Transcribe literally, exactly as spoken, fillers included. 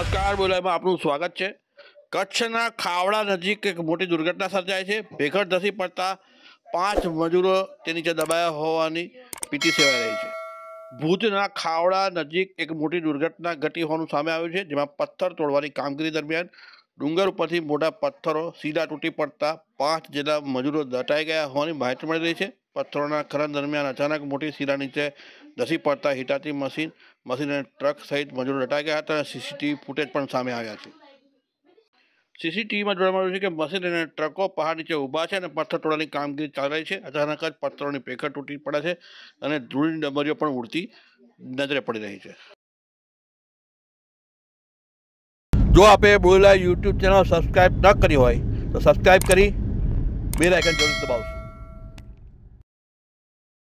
નમસ્કાર બોલામાં આપનું સ્વાગત છે। કચ્છના ખાવડા નજીક એક મોટી દુર્ઘટના સર્જાઈ છે। ભેખડ ધસી પડતા પાંચ મજૂરો તે નીચે દબાયા હોવાની પીટી સેવાઈ રહી છે। ભુજના ખાવડા નજીક એક મોટી દુર્ઘટના ઘટી હોવાનું સામે આવ્યું છે, જેમાં પથ્થર તોડવાની કામગીરી દરમિયાન ડુંગર ઉપરથી મોટા પથ્થરો સીધા તૂટી પડતા પાંચ જેટલા મજૂરો દટાઈ ગયા હોવાની માહિતી મળી રહી છે। પથ્થરોના ખનન દરમિયાન અચાનક મોટી સીરા નીચે ધસી પડતા હિટાચી મશીન મશીન અને ટ્રક સહિત મજૂરો દટાઈ ગયા હતા। સીસીટીવી ફૂટેજ પણ સામે આવ્યા છે। સીસીટીવીમાં જોવા મળ્યું છે કે મશીન અને ટ્રકો પહાડ નીચે ઊભા છે અને પથ્થર તોડવાની કામગીરી ચાલી રહી છે। અચાનક જ પથ્થરોની ભેખડ તૂટી પડે છે અને ધૂળની ડમરીઓ પણ ઉડતી નજરે પડી રહી છે। જો આપે બોલા યુટ્યુબ ચેનલ સબસ્ક્રાઇબ ન કરી હોય તો સબસ્ક્રાઇબ કરી બેલ આઇકન જરૂર દબાવશો।